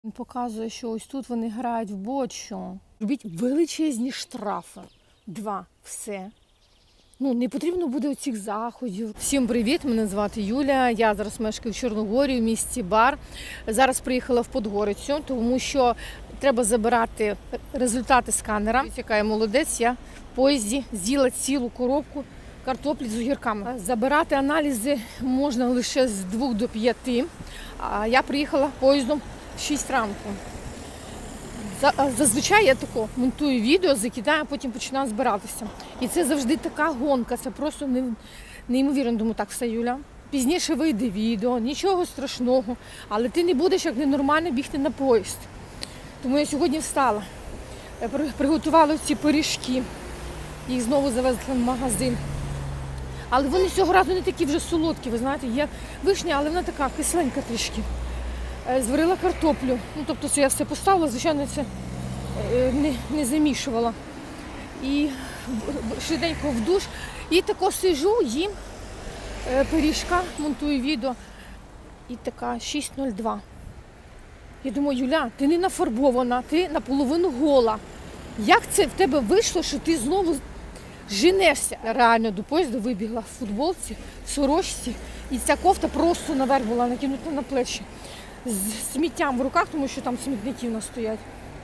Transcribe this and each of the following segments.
Він показує, що ось тут вони грають в бочу. Робіть величезні штрафи. 2. Все. Не потрібно буде оцих заходів. Всім привіт, мене звати Юля. Я зараз мешкаю в Чорногорії, в місті Бар. Зараз приїхала в Подгорицю, тому що треба забирати результати сканера. Яка я молодець, я в поїзді з'їла цілу коробку картоплі з огірками. Забирати аналізи можна лише з 2 до 5. А я приїхала поїздом в 6 ранку. Зазвичай я тако монтую відео, закидаю, а потім починаю збиратися. І це завжди така гонка, це просто неймовірно. Думаю, так, все, Юля, пізніше вийде відео, нічого страшного, але ти не будеш як ненормально бігти на поїзд. Тому я сьогодні встала, приготувала ці пиріжки, їх знову завезли в магазин. Але вони цього разу не такі вже солодкі, ви знаєте, є вишня, але вона така кисленька трішки. Зварила картоплю, тобто це я все поставила, звичайно, це не замішувала. І швиденько в душ. І тако сижу, їм пиріжка, монтую відео. І така 6:02. Я думаю, Юля, ти не нафарбована, ти наполовину гола. Як це в тебе вийшло, що ти знову женешся? Реально до поїзду вибігла в футболці, в сорочці. І ця кофта просто наверх була накинута на плечі. З сміттям в руках, тому що там смітники у нас стоять.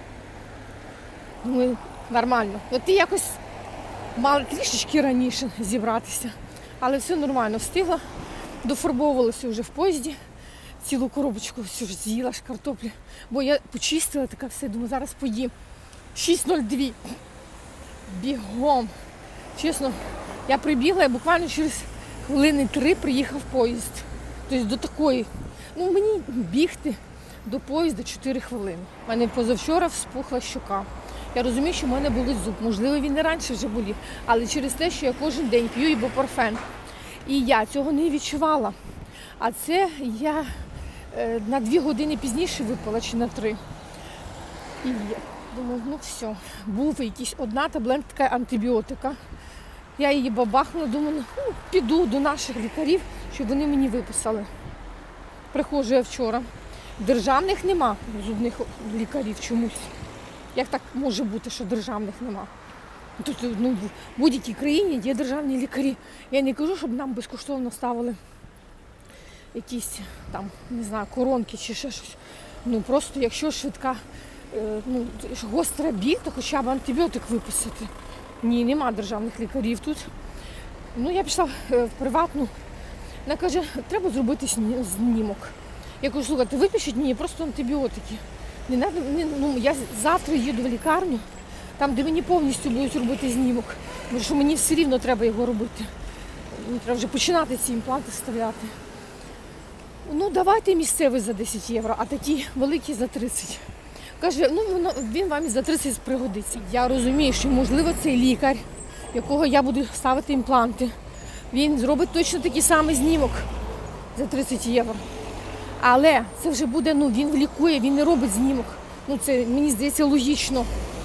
Думаю, нормально. От ти якось мала трішечки раніше зібратися. Але все нормально. Встигла, дофарбовувалася вже в поїзді. Цілу коробочку всю ж з'їла ж картоплі. Бо я почистила, така все, думаю, зараз поїм. 6:02. Бігом. Чесно, я прибігла і буквально через хвилини 3 приїхав поїзд. Тобто до такої. Мені бігти до поїзда 4 хвилини. У мене позавчора вспухла щока. Я розумію, що в мене болить зуб. Можливо, він і раніше вже болів. Але через те, що я кожен день п'ю ібупрофен. І я цього не відчувала. А це я на 2 години пізніше випила, чи на 3. І я думаю, все. Був якийсь одна таблетка антибіотика. Я її бабахнула, думаю, піду до наших лікарів, щоб вони мені виписали. Приходжу я вчора. Державних нема зубних лікарів чомусь. Як так може бути, що державних нема? Тут в будь-якій країні є державні лікарі. Я не кажу, щоб нам безкоштовно ставили якісь там, не знаю, коронки чи ще щось. Просто якщо швидка, гостра біль, то хоча б антибіотик виписати. Ні, нема державних лікарів тут. Я пішла в приватну. Вона каже, треба зробити знімок. Я кажу, слухайте, випишіть мені просто антибіотики. Я завтра їду в лікарню, там, де мені повністю будуть робити знімок. Тому що мені все рівно треба його робити. Мені треба вже починати ці імпланти вставляти. Давайте місцевий за 10 євро, а такі великі за 30. Каже, він вам і за 30 пригодиться. Я розумію, що, можливо, цей лікар, якого я буду ставити імпланти, він зробить точно такий самий знімок за 30 євро. Але це вже буде, він лікує, він не робить знімок. Це, мені здається, логічно.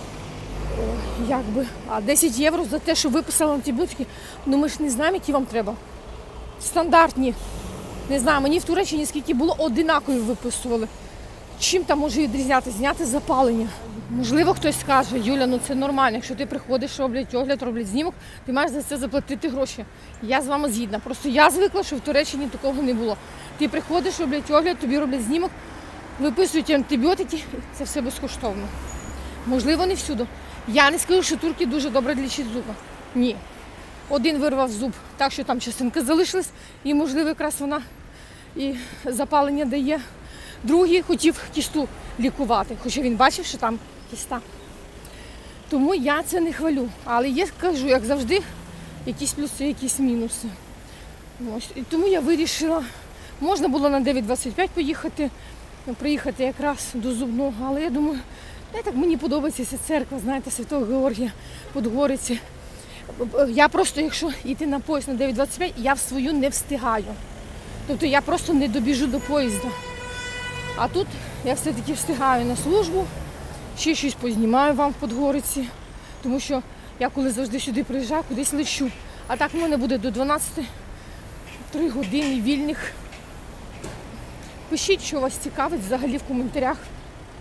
А 10 євро за те, що виписали антибіотики, ми ж не знаємо, які вам треба. Стандартні. Не знаю, мені в Туреччині скільки було, одинакові виписували. Чим там може відрізнятися? Зняти запалення. Можливо, хтось скаже, Юля, це нормально, якщо ти приходиш, роблять огляд, роблять знімок, ти маєш за це заплатити гроші. Я з вами згідна. Просто я звикла, що в Туреччині такого не було. Ти приходиш, роблять огляд, тобі роблять знімок, виписують антибіотики, це все безкоштовно. Можливо, не всюди. Я не скажу, що турки дуже добре лічать зуби. Ні. Один вирвав зуб так, що там частинка залишилась, і, можливо, якраз вона і запалення дає. Другий хотів кісту лікувати, хоча він бачив, що там кіста. Тому я це не хвалю. Але я кажу, як завжди, якісь плюси, якісь мінуси. І тому я вирішила, можна було на 9:25 поїхати, приїхати якраз до зубного, але я думаю, мені подобається ця церква, знаєте, Святого Георгія, Подгориці. Я просто, якщо йти на поїзд на 9:25, я в свою не встигаю. Тобто я просто не добіжу до поїзду. А тут я все-таки встигаю на службу, ще щось познімаю вам в Подгориці, тому що я коли завжди сюди приїжджаю, кудись лечу. А так в мене буде до 12 3 години вільних. Пишіть, що вас цікавить взагалі в коментарях.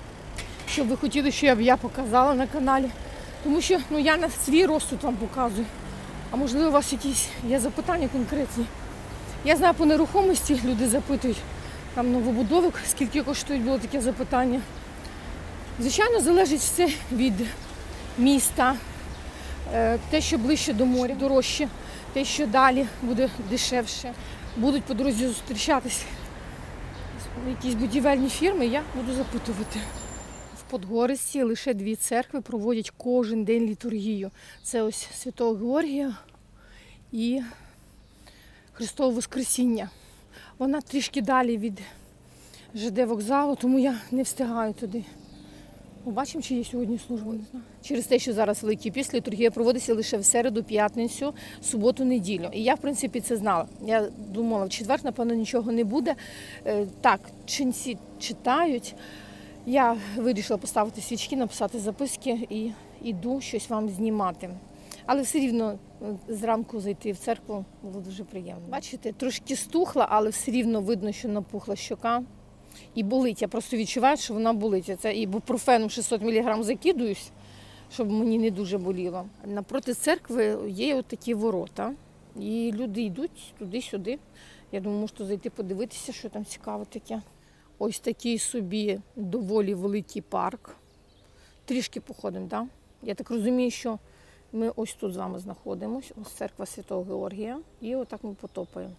Що ви хотіли, щоб я показала на каналі. Тому що я на свій розсуд вам показую. А можливо, у вас якісь є запитання конкретні. Я знаю, по нерухомості люди запитують, там новобудовок, скільки коштують, було таке запитання. Звичайно, залежить все від міста. Те, що ближче до моря, дорожче. Те, що далі буде дешевше. Будуть по дорозі зустрічатись якісь будівельні фірми, я буду запитувати. В Подгорицці лише 2 церкви проводять кожен день літургію. Це ось Святого Георгія і Христове Воскресіння. Вона трішки далі від ЖД вокзалу, тому я не встигаю туди. Побачимо, чи є сьогодні служба, не знаю. Через те, що зараз Великий Піст, літургія проводиться лише в середу, п'ятницю, суботу, неділю. І я, в принципі, це знала. Я думала, в четвер, напевно, нічого не буде. Так, ченці читають. Я вирішила поставити свічки, написати записки і йду щось вам знімати. Але все рівно зранку зайти в церкву було дуже приємно. Бачите, трошки стухла, але все рівно видно, що напухла щока. І болить. Я просто відчуваю, що вона болить. Це ібупрофеном 600 мг закидуюсь, щоб мені не дуже боліло. Напроти церкви є от такі ворота. І люди йдуть туди-сюди. Я думаю, можу зайти подивитися, що там цікаво таке. Ось такий собі доволі великий парк. Трішки походимо, так? Я так розумію, що ми ось тут з вами знаходимося. Ось церква Святого Георгія. І отак ми потопаємо.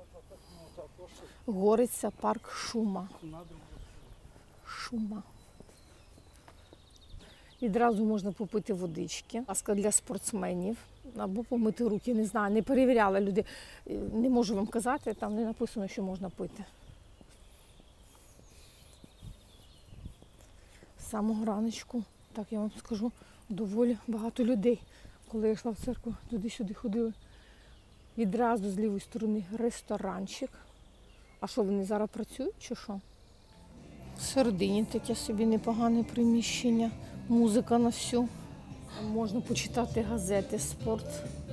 Гориця, парк Шума. Шума. Відразу можна попити водички. Ласка для спортсменів. Або помити руки, не знаю, не перевіряла люди. Не можу вам казати, там не написано, що можна пити. З самого раночку, так я вам скажу, доволі багато людей. Коли я йшла в церкву, туди-сюди ходили. Відразу з лівої сторони ресторанчик. А що, вони зараз працюють чи що? Всередині таке собі непогане приміщення. Музика на всю. Можна почитати газети, спорт.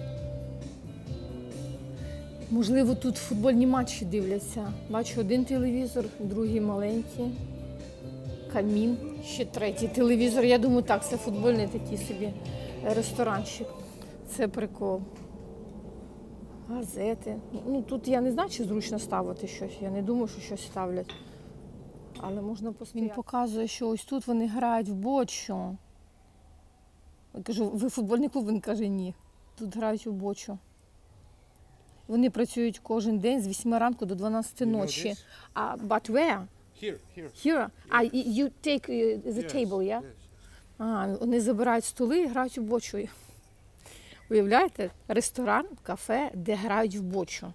Можливо, тут футбольні матчі дивляться. Бачу один телевізор, другий маленький. Камін, ще третій телевізор. Я думаю, так, це футбольний такий собі ресторанчик. Це прикол. Газети. Тут я не знаю, чи зручно ставити щось. Я не думаю, що щось ставлять. Але можна постояти. Він показує, що ось тут вони грають в бочу. Я кажу, ви футбольний клуб? Він каже, ні. Тут грають у бочу. Вони працюють кожен день з 8 ранку до 12 ночі. But where? Here. You take the table, yeah? Yes. Вони забирають столи і грають у бочу. Уявляєте? Ресторан, кафе, де грають в бочу.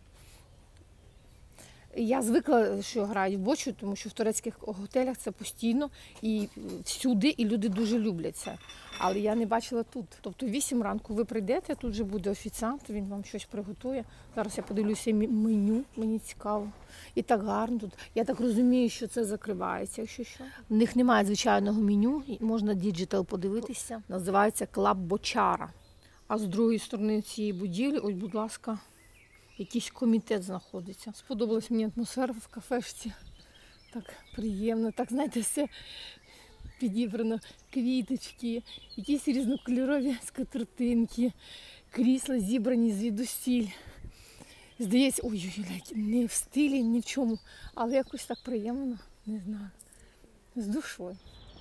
Я звикла, що грають в бочу, тому що в турецьких готелях це постійно і всюди, і люди дуже люблять це. Але я не бачила тут. Тобто 8 ранку ви прийдете, тут же буде офіціант, він вам щось приготує. Зараз я подивлюся меню, мені цікаво. І так гарно тут. Я так розумію, що це закривається, якщо що. В них немає звичайного меню, можна діджитал подивитися. Називається Клаб Бочара. А з другої сторони цієї будівлі, ось, будь ласка, якийсь комітет знаходиться. Сподобалась мені атмосфера в кафешці. Так приємно, так, знаєте, все підібрано. Квіточки, якісь різнокольорові скатертинки, крісла зібрані звідусіль. Здається, ой-ой-ой, не в стилі, ні в чому, але якось так приємно, не знаю, з душою.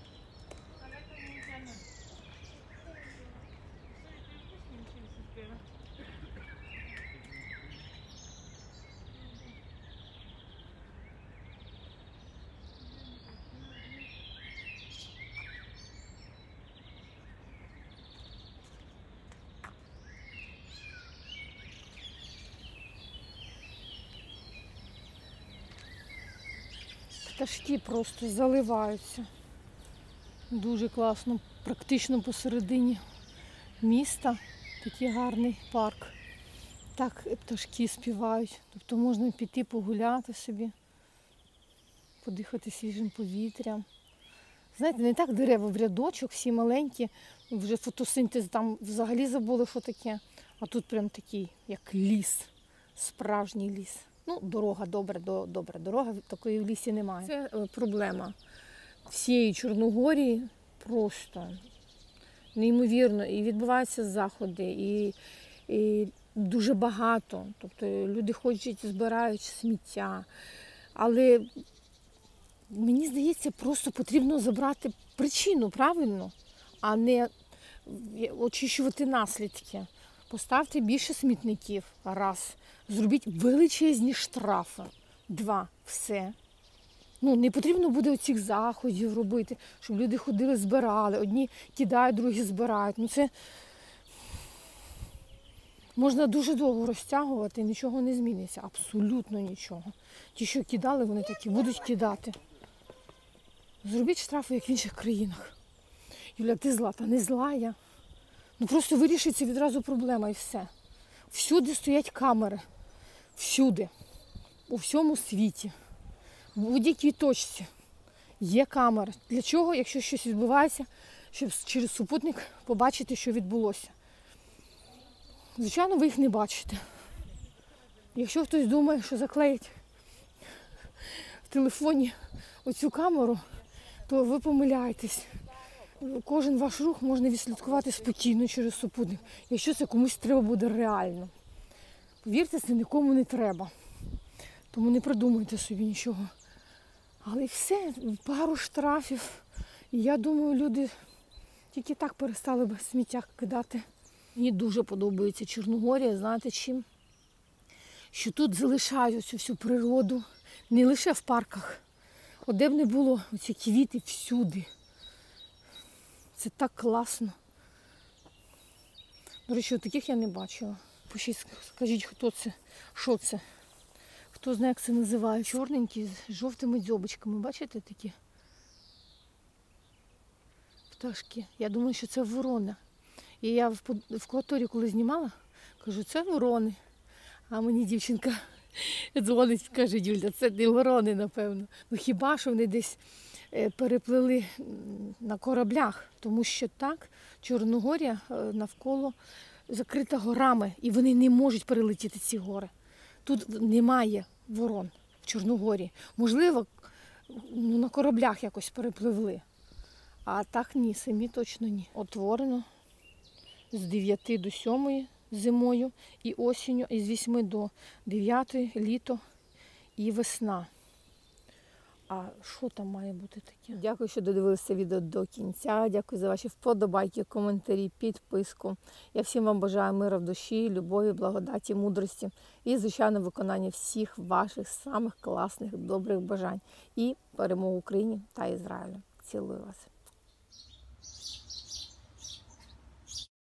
Пташки просто заливаються. Дуже класно, практично посередині міста. Такий гарний парк. Так пташки співають. Тобто можна піти погуляти собі, подихати свіжим повітрям. Знаєте, не так дерева в рядочок, всі маленькі, вже фотосинтез там взагалі забули, що таке. А тут прям такий, як ліс, справжній ліс. Дорога, добре, дорога, такої в лісі немає. Це проблема всієї Чорногорії, просто неймовірно. І відбуваються заходи, і дуже багато. Тобто люди ходять, збирають сміття. Але мені здається, просто потрібно забрати причину, правильно, а не очищувати наслідки. Поставте більше смітників, раз. Зробіть величезні штрафи, два, все. Не потрібно буде оцих заходів робити, щоб люди ходили, збирали. Одні кидають, другі збирають. Це можна дуже довго розтягувати, і нічого не зміниться. Абсолютно нічого. Ті, що кидали, вони такі будуть кидати. Зробіть штрафи, як в інших країнах. Юля, ти зла, та не зла я. Просто вирішиться відразу проблема і все. Всюди стоять камери. Всюди. У всьому світі. В будь-якій точці є камери. Для чого, якщо щось відбувається, щоб через супутник побачити, що відбулося. Звичайно, ви їх не бачите. Якщо хтось думає, що заклеїть в телефоні оцю камеру, то ви помиляєтесь. Кожен ваш рух можна відслідкувати спокійно через супутник, якщо це комусь треба буде реально. Повірте, це нікому не треба. Тому не придумуйте собі нічого. Але все, пару штрафів. І я думаю, люди тільки так перестали б сміття кидати. Мені дуже подобається Чорногорія, знаєте чим? Що тут залишають цю всю природу, не лише в парках. Де б не було, оці квіти всюди. Це так класно. До речі, таких я не бачила. Пишіть, скажіть, хто це, що це. Хто знає, як це називає. Чорненькі з жовтими дзьобочками. Бачите такі? Пташки. Я думаю, що це ворони. І я в кваторі, коли знімала, кажу, це ворони. А мені дівчинка дзвонить, каже, Юля, це не ворони, напевно. Хіба що вони десь переплили на кораблях, тому що так, Чорногорія навколо закрита горами, і вони не можуть перелетіти ці гори. Тут немає ворон в Чорногорії. Можливо, на кораблях якось перепливли. А так ні, самі точно ні. Отворено з 9 до 7 зимою і осінню, і з 8 до 9 літо і весна. А що там має бути таке? Дякую, що додивилися відео до кінця. Дякую за ваші вподобайки, коментарі, підписку. Я всім вам бажаю миру в душі, любові, благодаті, мудрості і, звичайно, виконання всіх ваших самих класних, добрих бажань. І перемогу Україні та Ізраїлю. Цілую вас.